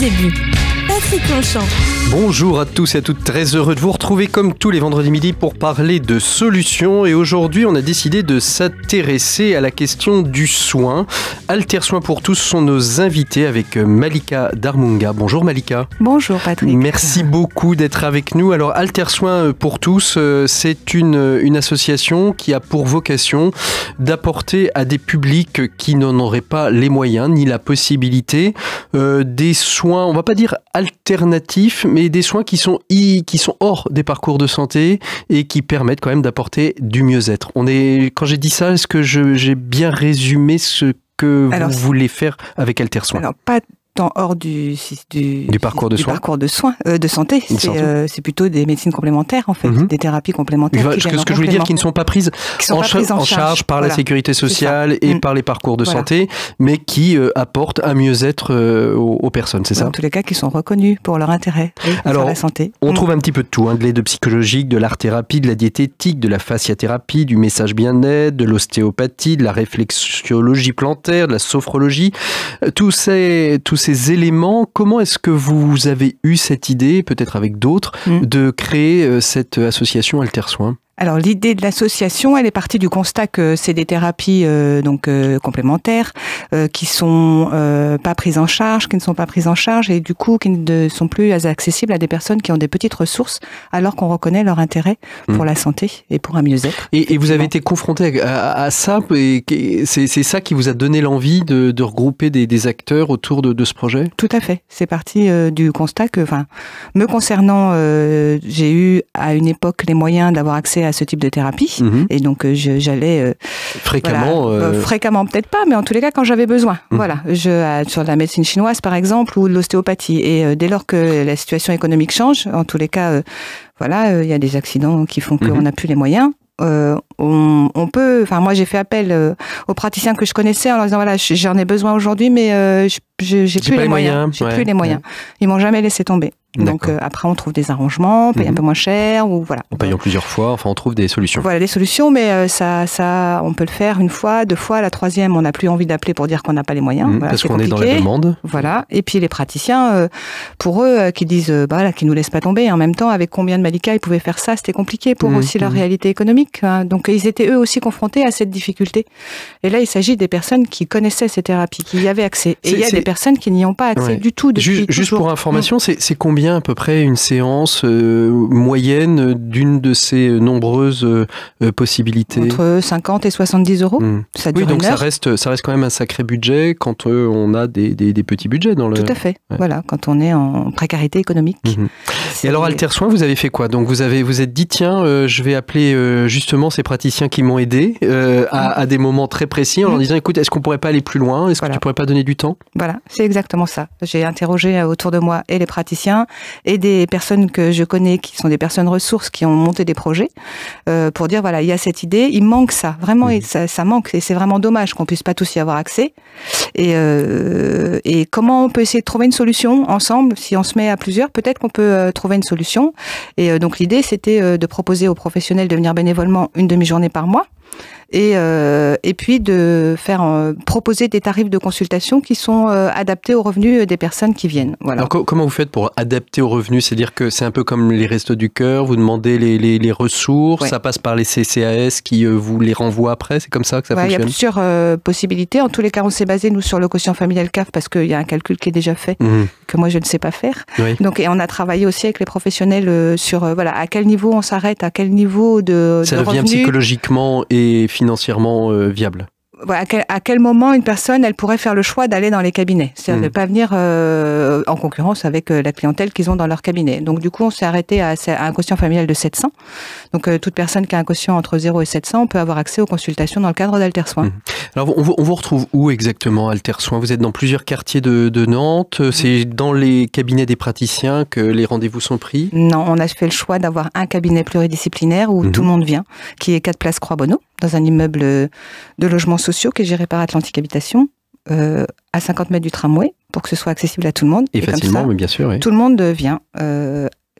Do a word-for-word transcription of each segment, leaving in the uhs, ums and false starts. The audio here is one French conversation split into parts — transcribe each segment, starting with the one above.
début. Patrick Longchamp. Bonjour à tous et à toutes, très heureux de vous retrouver comme tous les vendredis midi pour parler de solutions. Et aujourd'hui, on a décidé de s'intéresser à la question du soin. Alter Soin pour tous sont nos invités avec Malika Darmunga. Bonjour Malika. Bonjour Patrick. Merci beaucoup d'être avec nous. Alors Alter Soin pour tous, c'est une, une association qui a pour vocation d'apporter à des publics qui n'en auraient pas les moyens ni la possibilité euh, des soins, on va pas dire alternatifs, mais des soins qui sont, qui sont hors des parcours de santé et qui permettent quand même d'apporter du mieux-être. On est, quand j'ai dit ça, est-ce que je, j'ai bien résumé ce que alors, vous voulez faire avec Alter Soin? Alors, pas tant hors du, du, du parcours de du soins, parcours de, soins euh, de santé. C'est, euh, c'est plutôt des médecines complémentaires, en fait, mm-hmm. des thérapies complémentaires. Qui ce que, ce que je voulais dire, qui ne sont pas prises, sont en, pas prises en, en charge, charge par voilà. la sécurité sociale et mm. par les parcours de voilà. santé, mais qui euh, apportent un mieux-être euh, aux, aux personnes, c'est ça? En tous les cas, qui sont reconnus pour leur intérêt Alors, sur la santé. On mm. trouve un petit peu de tout, hein, de l'aide psychologique, de l'art-thérapie, de la diététique, de la fasciathérapie, du message bien-être, de l'ostéopathie, de la réflexologie plantaire, de la sophrologie. Tous ces, tous ces éléments. Comment est-ce que vous avez eu cette idée, peut-être avec d'autres, mmh. de créer cette association Alter Soin ? Alors l'idée de l'association, elle est partie du constat que c'est des thérapies euh, donc euh, complémentaires euh, qui sont euh, pas prises en charge, qui ne sont pas prises en charge et du coup qui ne sont plus accessibles à des personnes qui ont des petites ressources, alors qu'on reconnaît leur intérêt pour mmh. la santé et pour un mieux-être. Et, et vous avez été confronté à, à, à ça, et c'est, c'est ça qui vous a donné l'envie de, de regrouper des, des acteurs autour de, de ce projet ? Tout à fait. C'est parti euh, du constat que, enfin, me concernant, euh, j'ai eu à une époque les moyens d'avoir accès à ce type de thérapie mmh. et donc je, j'allais euh, fréquemment voilà, euh... fréquemment peut-être pas, mais en tous les cas quand j'avais besoin mmh. voilà je euh, sur la médecine chinoise par exemple ou de l'ostéopathie et euh, dès lors que la situation économique change, en tous les cas euh, voilà il euh, y a des accidents qui font qu'on n'a mmh. plus les moyens. Euh, on, on peut, enfin moi j'ai fait appel euh, aux praticiens que je connaissais en leur disant voilà j'en ai besoin aujourd'hui mais euh, j'ai, j'ai plus les, les moyens, moyens j'ai ouais, plus les moyens. Ouais. Ils m'ont jamais laissé tomber. D'accord. Donc euh, après on trouve des arrangements, on paye mmh. un peu moins cher ou voilà. En payant plusieurs fois, enfin on trouve des solutions. Voilà des solutions, mais euh, ça, ça, on peut le faire une fois, deux fois, la troisième on n'a plus envie d'appeler pour dire qu'on n'a pas les moyens. Mmh, voilà, parce c'est qu'on compliqué. est dans la demande. Voilà. Et puis les praticiens, euh, pour eux, euh, qui disent, euh, bah là, qui nous laissent pas tomber. En même temps, avec combien de Malika ils pouvaient faire ça, c'était compliqué pour mmh, aussi mmh. leur réalité économique. Hein. Donc ils étaient eux aussi confrontés à cette difficulté. Et là, il s'agit des personnes qui connaissaient ces thérapies, qui y avaient accès. Et il y a c'est... des personnes qui n'y ont pas accès ouais. du tout. Depuis juste, juste pour information, mmh. c'est, c'est combien à peu près une séance euh, moyenne d'une de ces nombreuses euh, possibilités? Entre cinquante et soixante-dix euros. Mmh. Ça dure oui, donc une heure. ça reste, ça reste quand même un sacré budget quand euh, on a des, des, des petits budgets dans le. Tout à fait. Ouais. Voilà, quand on est en précarité économique. Mmh. Et alors Alter Soin, vous avez fait quoi? Donc vous avez, vous êtes dit tiens, euh, je vais appeler euh, justement ces praticiens qui m'ont aidé euh, à, à des moments très précis en mmh. leur disant écoute, est-ce qu'on pourrait pas aller plus loin? Est-ce voilà. que tu pourrais pas donner du temps? Voilà, c'est exactement ça. J'ai interrogé autour de moi et les praticiens et des personnes que je connais qui sont des personnes ressources qui ont monté des projets euh, pour dire voilà il y a cette idée, il manque ça vraiment mmh. ça, ça manque et c'est vraiment dommage qu'on puisse pas tous y avoir accès et euh, et comment on peut essayer de trouver une solution ensemble si on se met à plusieurs peut-être qu'on peut euh, trouver une solution et euh, donc l'idée c'était euh, de proposer aux professionnels de venir bénévolement une demi-journée par mois. Et, euh, et puis de faire euh, proposer des tarifs de consultation qui sont euh, adaptés aux revenus des personnes qui viennent. Voilà. Alors co- comment vous faites pour adapter aux revenus? C'est-à-dire que c'est un peu comme les Restos du Cœur, vous demandez les, les, les ressources, ouais. ça passe par les C C A S qui euh, vous les renvoient après, c'est comme ça que ça ouais, fonctionne? Il y a plusieurs euh, possibilités. En tous les cas, on s'est basé nous sur le quotient familial C A F parce qu'il y a un calcul qui est déjà fait mmh. que moi je ne sais pas faire. Oui. Donc et on a travaillé aussi avec les professionnels euh, sur euh, voilà à quel niveau on s'arrête, à quel niveau de, ça de devient revenus. Psychologiquement et financièrement euh, viable. À quel, à quel moment une personne, elle pourrait faire le choix d'aller dans les cabinets, c'est-à-dire mmh. de ne pas venir euh, en concurrence avec euh, la clientèle qu'ils ont dans leur cabinet. Donc du coup, on s'est arrêté à, à un quotient familial de sept cents. Donc euh, toute personne qui a un quotient entre zéro et sept cents, on peut avoir accès aux consultations dans le cadre d'Alter Soin. Mmh. Alors on vous, on vous retrouve où exactement Alter Soin? Vous êtes dans plusieurs quartiers de, de Nantes, mmh. c'est dans les cabinets des praticiens que les rendez-vous sont pris? Non, on a fait le choix d'avoir un cabinet pluridisciplinaire où mmh. tout le monde vient, qui est quatre places Croix-Bonneau, dans un immeuble de logements sociaux qui est géré par Atlantique Habitation, euh, à cinquante mètres du tramway, pour que ce soit accessible à tout le monde. Et, et facilement, comme ça, mais bien sûr. Oui. Tout le monde vient. Euh,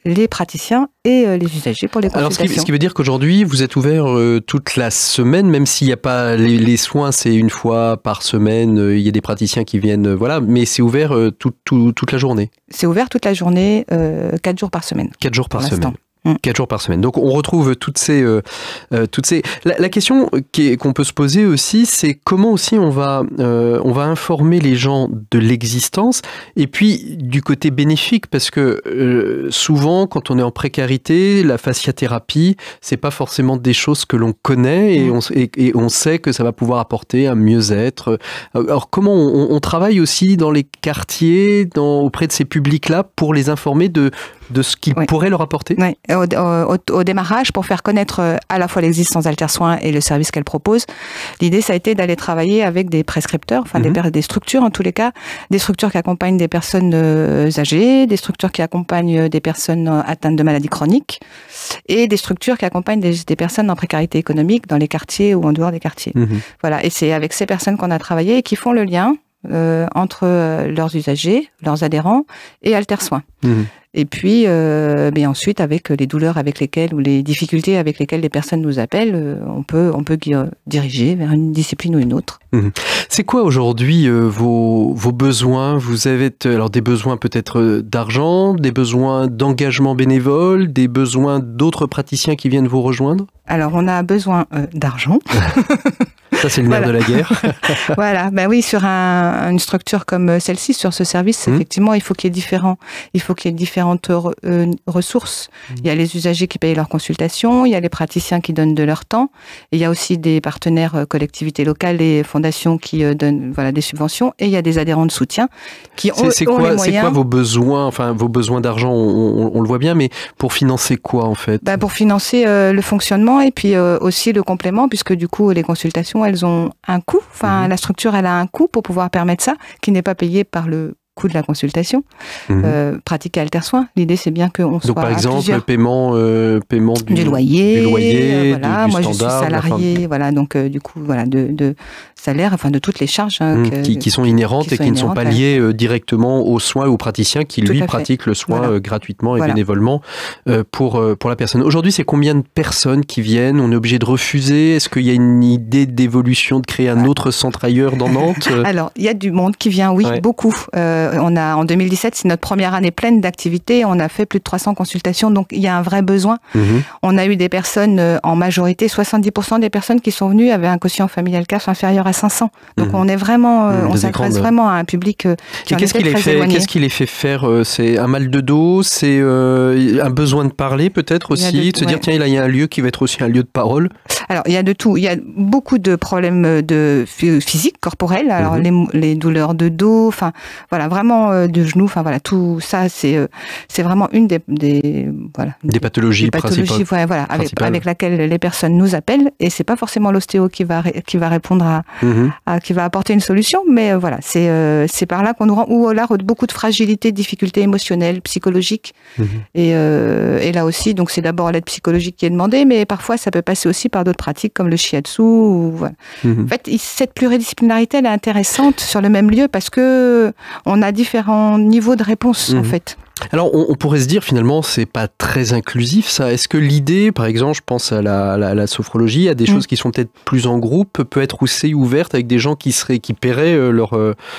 les praticiens et euh, les usagers pour les consultations. Alors, ce qui, ce qui veut dire qu'aujourd'hui, vous êtes ouvert euh, toute la semaine, même s'il n'y a pas les, les soins, c'est une fois par semaine, euh, il y a des praticiens qui viennent, euh, voilà, mais c'est ouvert euh, tout, tout, toute la journée. C'est ouvert toute la journée, euh, quatre jours par semaine. Quatre jours par pour semaine. l'instant. Quatre jours par semaine. Donc on retrouve toutes ces, euh, euh, toutes ces. La, la question qui est, qu'on peut se poser aussi, c'est comment aussi on va, euh, on va informer les gens de l'existence et puis du côté bénéfique, parce que euh, souvent quand on est en précarité, la fasciathérapie, c'est pas forcément des choses que l'on connaît et, mmh. on, et, et on sait que ça va pouvoir apporter un mieux-être. Alors comment on, on travaille aussi dans les quartiers, dans, auprès de ces publics-là pour les informer de de ce qu'il oui. pourrait leur apporter? Oui. Au, au, au démarrage, pour faire connaître à la fois l'existence d'Altersoin et le service qu'elle propose, l'idée, ça a été d'aller travailler avec des prescripteurs, enfin mm-hmm. des, des structures en tous les cas, des structures qui accompagnent des personnes âgées, des structures qui accompagnent des personnes atteintes de maladies chroniques et des structures qui accompagnent des, des personnes en précarité économique dans les quartiers ou en dehors des quartiers. Mm-hmm. Voilà. Et c'est avec ces personnes qu'on a travaillé et qui font le lien euh, entre euh, leurs usagers, leurs adhérents et Altersoin. Mm-hmm. Et puis, euh, mais ensuite, avec les douleurs avec lesquelles ou les difficultés avec lesquelles les personnes nous appellent, on peut, on peut diriger vers une discipline ou une autre. Mmh. C'est quoi aujourd'hui euh, vos, vos besoins? Vous avez alors des besoins peut-être d'argent, des besoins d'engagement bénévole, des besoins d'autres praticiens qui viennent vous rejoindre? Alors, on a besoin euh, d'argent. Ça, c'est le nerf voilà. de la guerre. Voilà, ben oui, sur un, une structure comme celle-ci, sur ce service, mmh. effectivement, il faut qu'il y ait différents, il faut qu'il y ait différentes euh, ressources. Mmh. Il y a les usagers qui payent leurs consultations, il y a les praticiens qui donnent de leur temps, et il y a aussi des partenaires euh, collectivités locales et fondations qui euh, donnent voilà des subventions, et il y a des adhérents de soutien qui ont, c'est, c'est ont quoi, les moyens. C'est quoi vos besoins, enfin vos besoins d'argent, on, on, on le voit bien, mais pour financer quoi en fait? Ben, pour financer euh, le fonctionnement et puis euh, aussi le complément, puisque du coup les consultations elles ont un coût, enfin mmh. la structure elle a un coût pour pouvoir permettre ça, qui n'est pas payé par le coût de la consultation. Mmh. Euh, pratiquer Altersoin, l'idée c'est bien qu'on soit. Donc par exemple, à plusieurs. paiement, euh, paiement du, du loyer, du loyer, euh, voilà. du, du moi standard, je suis salarié, fin... voilà, donc euh, du coup voilà de, de salaire, enfin de toutes les charges hein, mmh, que, qui, qui sont inhérentes qui et qui ne sont pas liées euh, directement aux soins et aux praticiens qui Tout lui pratiquent le soin voilà. euh, gratuitement et voilà. bénévolement euh, pour euh, pour la personne. Aujourd'hui, c'est combien de personnes qui viennent? On est obligé de refuser? Est-ce qu'il y a une idée d'évolution de créer un ouais. autre centre ailleurs dans Nantes? Alors il y a du monde qui vient, oui, ouais. beaucoup. Euh, on a en deux mille dix-sept, c'est notre première année pleine d'activité. On a fait plus de trois cents consultations, donc il y a un vrai besoin. Mmh. On a eu des personnes, euh, en majorité, soixante-dix pour cent des personnes qui sont venues avaient un quotient familial C A F inférieur à cinq cents. Donc mmh. on est vraiment, euh, mmh, on s'adresse grandes... vraiment à un public euh, qui en qu'est-ce était qui très fait, éloigné. Qu'est-ce qui les fait faire euh, C'est un mal de dos, c'est euh, un besoin de parler peut-être aussi, de, de se ouais. dire tiens, là il y a un lieu qui va être aussi un lieu de parole. Alors il y a de tout. Il y a beaucoup de problèmes de physique, corporels. Alors mmh. les, les douleurs de dos, enfin voilà, vraiment euh, de genoux, enfin voilà, tout ça c'est euh, c'est vraiment une des des voilà des, des pathologies, des pathologies voilà, voilà avec, avec laquelle les personnes nous appellent, et c'est pas forcément l'ostéo qui va qui va répondre à, mmh. à qui va apporter une solution, mais euh, voilà c'est euh, c'est par là qu'on nous rend, ou là beaucoup de fragilité, de difficultés émotionnelles, psychologiques mmh. et euh, et là aussi donc c'est d'abord l'aide psychologique qui est demandée, mais parfois ça peut passer aussi par d'autres pratiques comme le shiatsu ou voilà. Mmh. En fait cette pluridisciplinarité elle est intéressante sur le même lieu parce que on a différents niveaux de réponse mmh. en fait. Alors, on, on pourrait se dire finalement, c'est pas très inclusif, ça. Est-ce que l'idée, par exemple, je pense à la, à la, à la sophrologie, à des mmh. choses qui sont peut-être plus en groupe, peut être aussi ouverte avec des gens qui seraient, qui paieraient euh, leur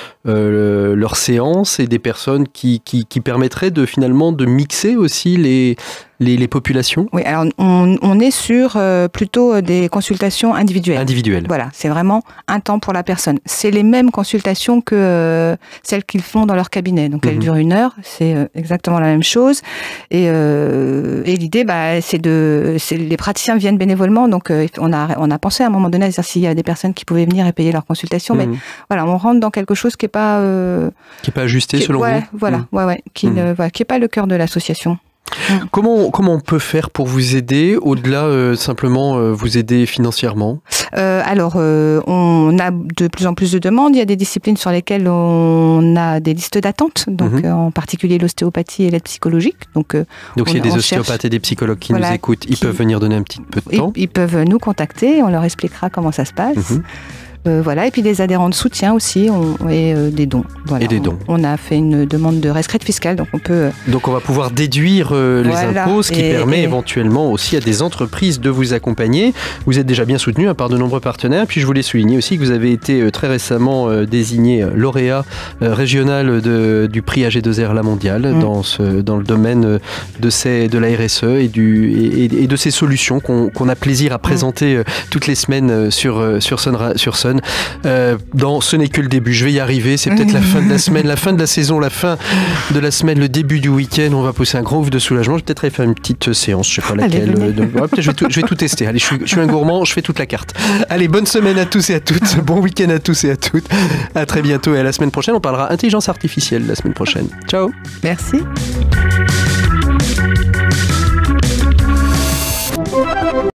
euh, leur séance, et des personnes qui, qui qui permettraient de finalement de mixer aussi les Les, les populations? Oui, alors on, on est sur euh, plutôt des consultations individuelles. Individuelles. Voilà, c'est vraiment un temps pour la personne. C'est les mêmes consultations que euh, celles qu'ils font dans leur cabinet. Donc, mmh. elles durent une heure, c'est euh, exactement la même chose. Et, euh, et l'idée, bah, c'est de, c'est, les praticiens viennent bénévolement. Donc, euh, on a, on a pensé à un moment donné à dire s'il y a des personnes qui pouvaient venir et payer leur consultation. Mmh. Mais voilà, on rentre dans quelque chose qui n'est pas... Euh, qui n'est pas ajusté, qui, selon ouais, vous? Voilà, mmh. ouais, ouais, qui n'est mmh. voilà, pas le cœur de l'association. Comment, comment on peut faire pour vous aider, au-delà euh, simplement euh, vous aider financièrement? euh, Alors, euh, on a de plus en plus de demandes. Il y a des disciplines sur lesquelles on a des listes d'attente, donc mm-hmm. euh, en particulier l'ostéopathie et l'aide psychologique. Donc, euh, donc on, s'il y a des ostéopathes cherche... et des psychologues qui voilà, nous écoutent, ils qui... peuvent venir donner un petit peu de temps? Ils, ils peuvent nous contacter, on leur expliquera comment ça se passe. Mm-hmm. Euh, voilà, et puis les adhérents de soutien aussi on, et euh, des dons. Voilà, et des dons. On, on a fait une demande de rescrit fiscal, donc on peut... Donc on va pouvoir déduire euh, les voilà, impôts, ce qui et, permet et... éventuellement aussi à des entreprises de vous accompagner. Vous êtes déjà bien soutenu par de nombreux partenaires. Puis je voulais souligner aussi que vous avez été euh, très récemment euh, désigné lauréat euh, régional de, du prix A G deux R La Mondiale mmh. dans, ce, dans le domaine de, ces, de la R S E et, du, et, et de ces solutions qu'on, qu'on a plaisir à présenter mmh. euh, toutes les semaines sur, sur Sun. Sur Sun. Euh, dans Ce n'est que le début, je vais y arriver, c'est peut-être la fin de la semaine, la fin de la saison, la fin de la semaine, le début du week-end, on va pousser un gros ouf de soulagement. Je vais peut-être aller faire une petite séance, je sais pas laquelle. Allez, de... ouais, je, vais tout, je vais tout tester. Allez, je suis, je suis un gourmand, je fais toute la carte. Allez, bonne semaine à tous et à toutes, bon week-end à tous et à toutes. À très bientôt et à la semaine prochaine. On parlera intelligence artificielle la semaine prochaine. Ciao. Merci.